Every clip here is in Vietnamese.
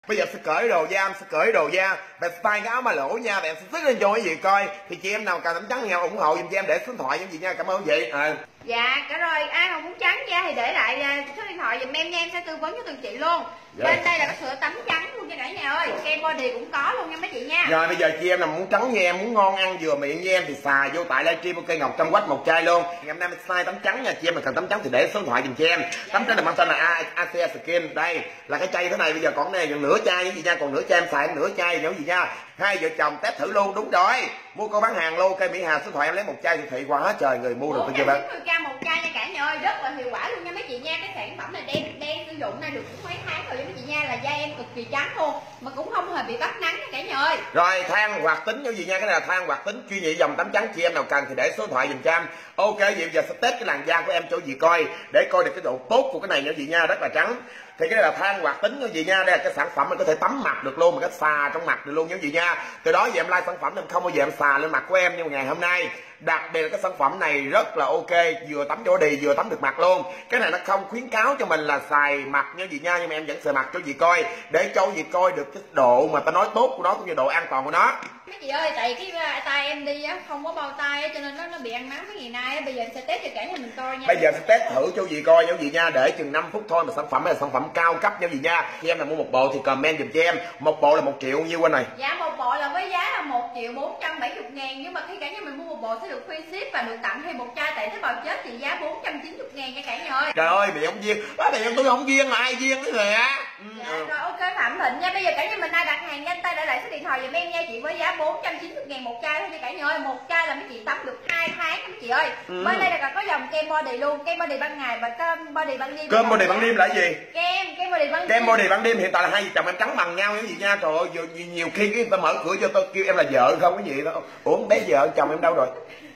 Bây giờ sẽ cởi đồ da, sẽ cởi đồ da và style cái áo mà lỗ nha, và em sẽ sức lên cho quý vị coi. Thì chị em nào cần tấm trắng nhau ủng hộ giùm cho em để số điện thoại giùm chị nha. Cảm ơn quý vị. Dạ, cả rồi, ai mà muốn trắng da thì để lại số điện thoại giùm em nha, em sẽ tư vấn cho từng chị luôn. Bên đây là có sữa tắm trắng luôn nha cả nhà ơi, kem body cũng có luôn nha mấy chị nha. Rồi bây giờ chị em nào muốn trắng như em, muốn ngon ăn vừa miệng như em thì xài vô tại livestream OK Ngọc Trâm quách một chai luôn. Ngày hôm nay mình xài tắm trắng nha, chị em mà cần tắm trắng thì để số điện thoại giùm cho em. Tắm trắng là mang tên là Asia Skin. Đây là cái chai như thế này, bây giờ còn này nửa chai như gì nha, còn nửa chai em xài nửa chai như gì nha. Hai vợ chồng test thử luôn, đúng rồi. Mua cô bán hàng luôn, cây Mỹ Hà số điện thoại em lấy một chai siêu thị quá trời người mua được tôi chưa bán. 40g một chai nha cả nhà ơi, rất là hiệu quả luôn nha mấy chị nha. Cái sản phẩm này đang sử dụng này được cũng mấy tháng rồi nha mấy chị nha, là da em cực kỳ trắng luôn mà cũng không hề bị bắt nắng nha cả nhà ơi. Rồi than hoạt tính như gì nha, cái này là than hoạt tính chuyên nghị dòng tắm trắng, chị em nào cần thì để số điện thoại giùm cho em. OK vậy giờ sẽ test cái làn da của em cho gì coi để coi được cái độ tốt của cái này như gì nha, rất là trắng. Thì cái này là than hoạt tính như gì nha, đây là cái sản phẩm mình có thể tắm mặt được luôn, mà cái xà trong mặt được luôn như gì nha. Từ đó giờ em like sản phẩm em không bao giờ em xà lên mặt của em, nhưng mà ngày hôm nay đặc biệt là cái sản phẩm này rất là OK, vừa tắm cho body vừa tắm được mặt luôn. Cái này nó không khuyến cáo cho mình là xài mặt như gì nha, nhưng mà em vẫn xài mặt cho gì coi để cho gì coi được cái độ mà ta nói tốt của nó cũng như độ an toàn của nó. Mấy chị ơi, tại cái tay em đi á không có bao tay á, cho nên nó bị ăn nắng mấy ngày nay á. Bây giờ em sẽ test cho cả nhà mình coi nha. Bây giờ sẽ test thử cho gì coi như gì nha, để chừng 5 phút thôi, mà sản phẩm này là sản phẩm cao cấp như gì nha. Khi em là mua một bộ thì comment giùm cho em, một bộ là 1 triệu nhiêu quên này. Dạ một bộ là với giá là 1.470.000, nhưng mà khi cả nhà mình mua một bộ sẽ được free ship và được tặng thêm một chai tại tế bào chết thì giá 490.000 nha cả nhà ơi. Trời ơi bị không duyên, thì tôi không duyên mà ai duyên cái người á. Rồi OK Phạm Thịnh nha. Bây giờ cả nhà mình ai đặt hàng nhanh tay để lại số điện thoại giùm em nha, chị với giá 490.000 một chai thôi nha cả nhà ơi. Một chai là mấy chị tắm được 2 tháng mấy chị ơi. Bên đây là có dòng kem body luôn, kem body ban ngày và kem body ban đêm. Kem body ban đêm là gì? Kem body ban đêm. Kem body ban đêm hiện tại là hai vợ chồng em trắng bằng nhau như gì nha. Trời ơi nhiều khi cái ta mở cửa cho tôi kêu em là vợ không cái gì đó. Ủa bé vợ chồng em đâu rồi?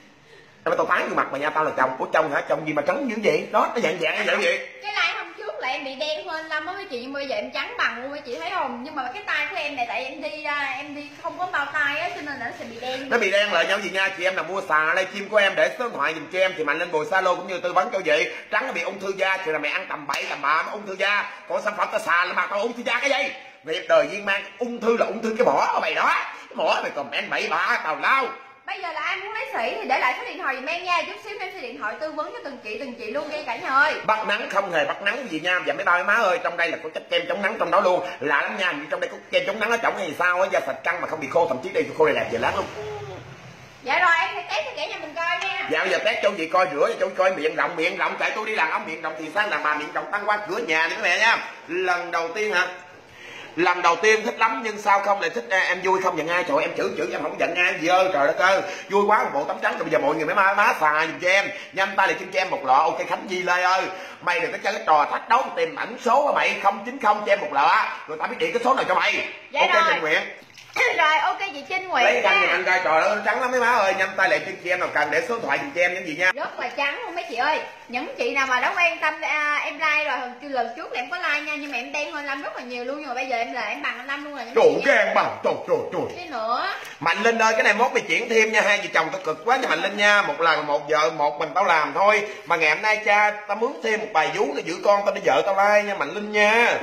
Em tao tán vô mặt mà nha, tao là chồng của chồng hả? Chồng gì mà trắng dữ vậy? Đó nó dạng như vậy. Cái like hôm trước là em bị đen hơn lắm á mấy chị, nhưng bây giờ em trắng bằng luôn mấy chị thấy không? Nhưng mà cái tay của em này tại em đi không có bao tay á, cho nên là nó sẽ bị đen. Nó bị đen là nhau gì nha, chị em nào mua xà livestream của em để số điện thoại giùm cho em thì Mạnh lên bồi salon cũng như tư vấn cho chị. Trắng nó bị ung thư da thì là mày ăn tầm bậy tầm bạ nó ung thư da, còn sản phẩm tao xà lên mặt tao ung thư da cái gì? Việc đời viên mang ung thư là ung thư cái mỏ của mày đó, cái mỏ mày comment bậy bạ tào lao. Bây giờ là ai muốn lấy sỉ thì để lại số điện thoại giùm em nha, chút xíu em sẽ điện thoại tư vấn cho từng chị luôn đi cả nhà ơi. Bắt nắng không hề bắt nắng gì nha, và mấy ba mấy má ơi, trong đây là có chất kem chống nắng trong đó luôn, lạ lắm nha. Trong đây có kem chống nắng nó trỏng hay sao á, da sạch căng mà không bị khô, thậm chí đây khô đây đẹp về láng luôn. Dạ rồi em sẽ test cho cả nhà mình coi nha. Dạ bây giờ test cho chị coi, rửa cho chị coi miệng rộng tại tôi đi đàn ông miệng rộng thì sang đàn bà miệng rộng tăng qua cửa nhà đi các mẹ nha. Lần đầu tiên hả? Lần đầu tiên thích lắm, nhưng sao không lại thích em vui không giận ai? Trời em chữ em không giận ai gì ơi, trời đất ơi vui quá. Một bộ tắm trắng rồi bây giờ mọi người mấy má xài giùm cho em, nhanh tay lại kim cho em một lọ. OK Khánh Di Lê ơi, mày đừng có chơi cái trò thách đấu tìm ảnh số của mày 090 cho em một lọ, rồi tao biết điện cái số nào cho mày. Dạ OK rồi. Trịnh Nguyện. Rồi OK chị Trinh Nguyện lấy nha. anh trai trời ơi trắng lắm mấy má ơi, nhanh tay lại kim cho em nào cần để số điện thoại giùm cho em những gì nha. Rất là trắng luôn mấy chị ơi. Những chị nào mà đã quan tâm em like rồi, lần trước là em có like nha, nhưng mà em đen hơn Lâm rất là nhiều luôn, nhưng mà bây giờ em bằng anh Lâm luôn rồi. Trời cái em bằng trời. Cái nữa Mạnh Linh ơi, cái này mốt mày chuyển thêm nha, hai vợ chồng tao cực quá nha Mạnh Linh nha. Một lần một vợ một mình tao làm thôi, mà ngày hôm nay cha tao mướn thêm một bài vú để giữ con tao để vợ tao like nha Mạnh Linh nha.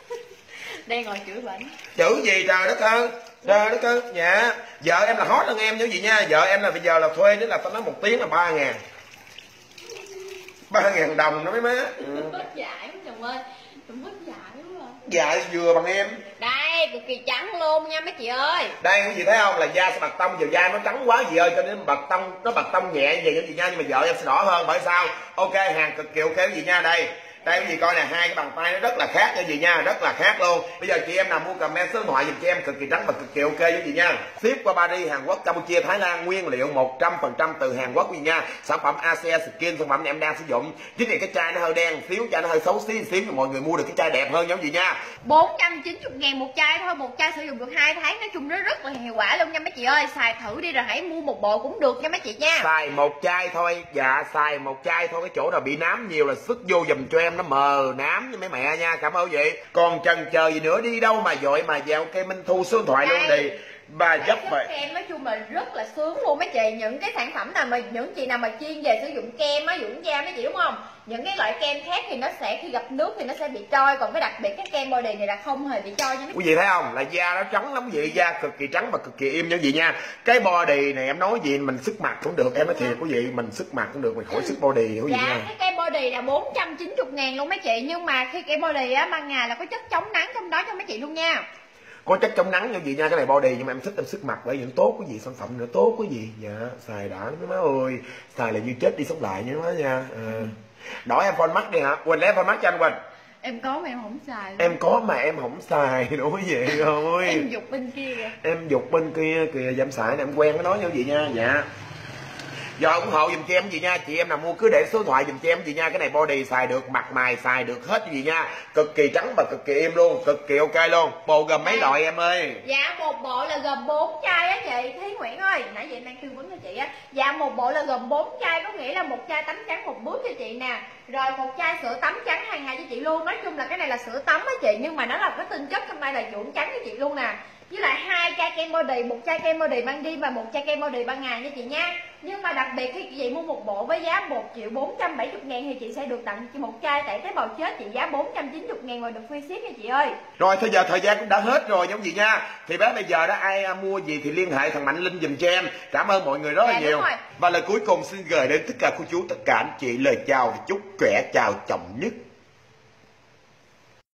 đang ngồi chửi bệnh. Chữ gì trời đất ơi. Trời đất ơi. Dạ vợ em là hot hơn em như gì nha. Vợ em là bây giờ là thuê nữa là tao nói 1 tiếng là 3.000 đồng đó mấy má. Mất dạy chồng ơi, mất dạy quá. Dạ vừa bằng em. Đây cực kỳ trắng luôn nha mấy chị ơi. Đây quý vị thấy không, là da sẽ bạc tông, giờ da nó trắng quá gì ơi cho nên bạc tông, nó bạc tông nhẹ vậy gì nha, nhưng mà vợ em sẽ đỏ hơn bởi sao? OK hàng cực kỳ OK quý vị nha. Đây quý vị coi nè, hai cái bàn tay nó rất là khác nha gì nha, rất là khác luôn. Bây giờ chị em nào mua comment số điện thoại giùm cho em, cực kỳ trắng và cực kỳ OK với chị nha. Ship qua Paris, Hàn Quốc, Campuchia, Thái Lan, nguyên liệu 100% từ Hàn Quốc quý vị nha. Sản phẩm Asia Skin, sản phẩm này em đang sử dụng. Chính vì cái chai nó hơi đen xíu, chai nó hơi xấu xíu cho mọi người mua được cái chai đẹp hơn giống gì nha. 490.000 một chai thôi, một chai sử dụng được 2 tháng, nói chung nó rất là hiệu quả luôn nha mấy chị ơi. Xài thử đi rồi hãy mua một bộ cũng được nha mấy chị nha. Xài một chai thôi, dạ xài một chai thôi, cái chỗ nào bị nám nhiều là sức vô giùm cho em, nó mờ nám như mấy mẹ nha. Cảm ơn vậy. Còn chần chờ gì nữa, đi đâu mà dội mà vào OK Minh Thu số điện thoại luôn đi. Và dấp vậy. Kem nói chung là rất là sướng luôn mấy chị. Những cái sản phẩm nào mà những chị nào mà chuyên về sử dụng kem á, dưỡng da mấy chị đúng không? Những cái loại kem khác thì nó sẽ khi gặp nước thì nó sẽ bị trôi, còn cái đặc biệt cái kem body này là không hề bị trôi nha mấy quý vị thấy không, là da nó trắng lắm quý vị, da cực kỳ trắng và cực kỳ im nha quý vị nha. Cái body này em nói gì mình sức mặt cũng được, em nói thiệt quý vị, mình sức mặt cũng được, mình khỏi sức body quý vị nha. Cái kem body là 490.000 luôn mấy chị, nhưng mà khi kem body á ban ngày là có chất chống nắng trong đó cho mấy chị luôn nha. Có chất chống nắng nha quý vị nha, cái này body nhưng mà em thích em sức mặt bởi vì tốt quý vị, sản phẩm nữa tốt quý vị. Dạ, xài đã mấy má ơi, xài là như chết đi sống lại nha má nha. Đổi em phone mắt đi hả? Quỳnh lấy em phone mắt cho anh Quỳnh. Em có mà em không xài luôn. Em có mà em không xài nữa quý vị ơi. Em dục bên kia kìa. Em dục bên kia kìa, dám xài này em quen với nó nha quý vị nha. Dạ. Giờ ủng hộ dùm cho em gì nha, chị em nào mua cứ để số điện thoại dùm cho em gì nha. Cái này body xài được, mặt mày xài được hết gì nha, cực kỳ trắng và cực kỳ im luôn, cực kỳ ok luôn. Bộ gồm mấy loại em ơi? Dạ một bộ là gồm 4 chai á chị Thúy Nguyễn ơi, nãy giờ em đang tư vấn cho chị á. Dạ một bộ là gồm 4 chai, có nghĩa là một chai tắm trắng một bước cho chị nè, rồi một chai sữa tắm trắng hàng ngày cho chị luôn. Nói chung là cái này là sữa tắm á chị, nhưng mà nó là cái tinh chất trong đây là dưỡng trắng cho chị luôn nè. Với lại 2 chai kem body, một chai kem body ban đêm và một chai kem body ban ngày nha chị nha. Nhưng mà đặc biệt khi chị mua một bộ với giá 1.470.000 thì chị sẽ được tặng một chai tẩy tế bào chết trị giá 490.000 và được free ship nha chị ơi. Rồi thôi giờ thời gian cũng đã hết rồi giống gì nha. Thì bé bây giờ đó ai mua gì thì liên hệ thằng Mạnh Linh dùm cho em. Cảm ơn mọi người rất là nhiều. Và lời cuối cùng xin gửi đến tất cả cô chú, tất cả anh chị lời chào và chúc khỏe, chào chồng nhất.